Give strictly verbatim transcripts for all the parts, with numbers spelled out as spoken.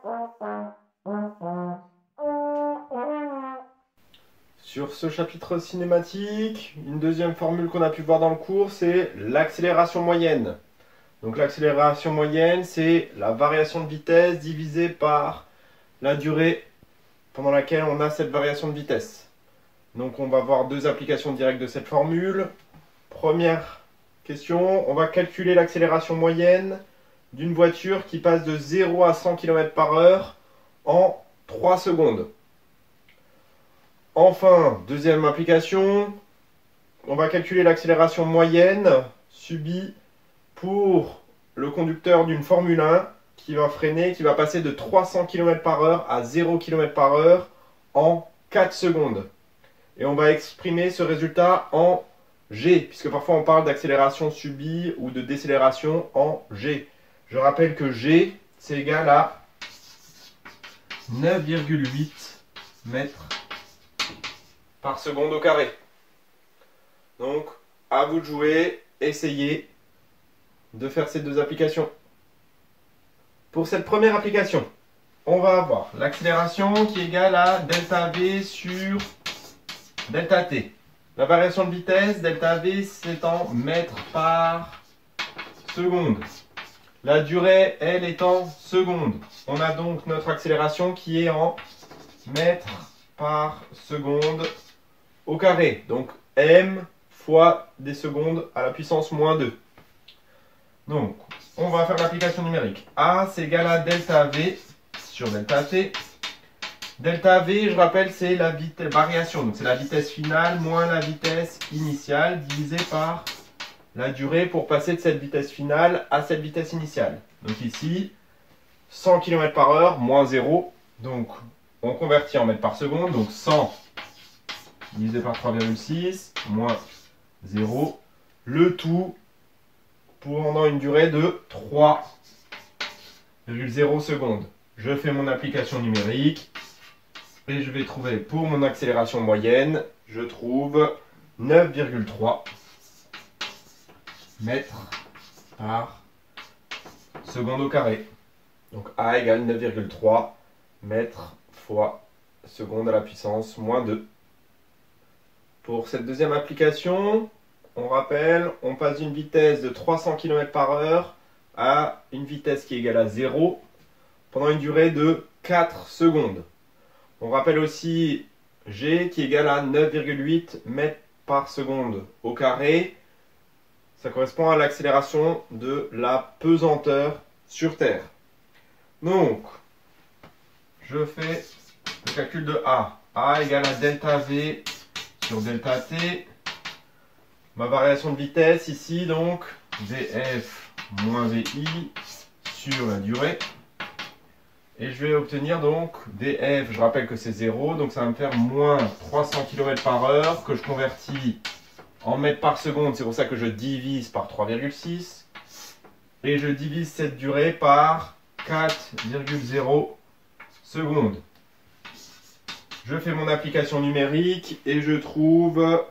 Sur ce chapitre cinématique, une deuxième formule qu'on a pu voir dans le cours, c'est l'accélération moyenne. Donc l'accélération moyenne, c'est la variation de vitesse divisée par la durée pendant laquelle on a cette variation de vitesse. Donc on va voir deux applications directes de cette formule. Première question, on va calculer l'accélération moyenne d'une voiture qui passe de zéro à cent kilomètres par heure en trois secondes. Enfin, deuxième application, on va calculer l'accélération moyenne subie pour le conducteur d'une Formule un qui va freiner, qui va passer de trois cents kilomètres par heure à zéro kilomètre par heure en quatre secondes. Et on va exprimer ce résultat en G, puisque parfois on parle d'accélération subie ou de décélération en G. Je rappelle que G, c'est égal à neuf virgule huit mètres par seconde au carré. Donc, à vous de jouer, essayez de faire ces deux applications. Pour cette première application, on va avoir l'accélération qui est égale à delta V sur delta T. La variation de vitesse, delta V, c'est en mètres par seconde. La durée, elle, est en secondes. On a donc notre accélération qui est en mètres par seconde au carré. Donc m fois des secondes à la puissance moins deux. Donc, on va faire l'application numérique. A, c'est égal à delta V sur delta T. Delta V, je rappelle, c'est la variation. Donc, c'est la vitesse finale moins la vitesse initiale divisée par la durée pour passer de cette vitesse finale à cette vitesse initiale. Donc ici, cent kilomètres par heure moins zéro. Donc, on convertit en mètres par seconde. Donc, cent divisé par trois virgule six moins zéro. Le tout pendant une durée de trois virgule zéro secondes. Je fais mon application numérique et je vais trouver pour mon accélération moyenne, je trouve neuf virgule trois mètres par seconde au carré. Donc A égale neuf virgule trois mètres fois seconde à la puissance moins deux. Pour cette deuxième application, on rappelle, on passe d'une vitesse de trois cents kilomètres par heure à une vitesse qui est égale à zéro pendant une durée de quatre secondes. On rappelle aussi G qui est égal à neuf virgule huit mètres par seconde au carré. Ça correspond à l'accélération de la pesanteur sur Terre. Donc, je fais le calcul de A. A égale à delta V sur delta T. Ma variation de vitesse ici, donc, Vf moins Vi sur la durée. Et je vais obtenir donc Df, je rappelle que c'est zéro, donc ça va me faire moins trois cents kilomètres par heure que je convertis en mètres par seconde. C'est pour ça que je divise par trois virgule six. Et je divise cette durée par quatre virgule zéro secondes. Je fais mon application numérique et je trouve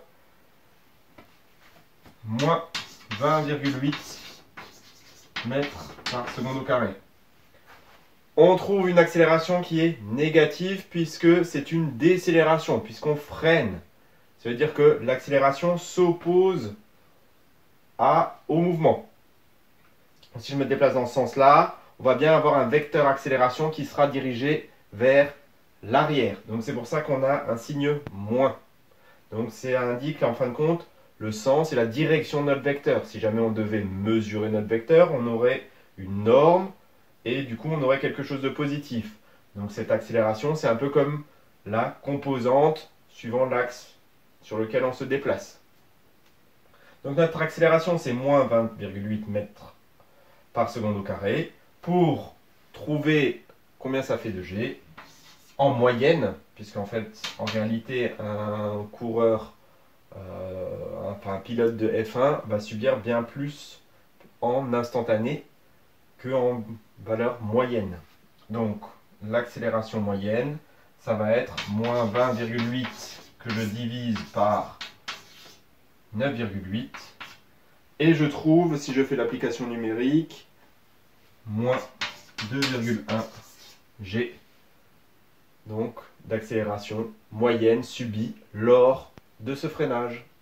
moins vingt virgule huit mètres par seconde au carré. On trouve une accélération qui est négative puisque c'est une décélération, puisqu'on freine. Ça veut dire que l'accélération s'oppose au mouvement. Si je me déplace dans ce sens-là, on va bien avoir un vecteur accélération qui sera dirigé vers l'arrière. Donc c'est pour ça qu'on a un signe moins. Donc ça indique en fin de compte le sens et la direction de notre vecteur. Si jamais on devait mesurer notre vecteur, on aurait une norme et du coup on aurait quelque chose de positif. Donc cette accélération, c'est un peu comme la composante suivant l'axe sur lequel on se déplace. Donc notre accélération, c'est moins vingt virgule huit mètres par seconde au carré. Pour trouver combien ça fait de G, en moyenne, puisqu'en fait, en réalité, un coureur, euh, enfin un pilote de F un va subir bien plus en instantané qu'en valeur moyenne. Donc, l'accélération moyenne, ça va être moins vingt virgule huit que je divise par neuf virgule huit. Et je trouve, si je fais l'application numérique, moins deux virgule un G. Donc d'accélération moyenne subie lors de ce freinage.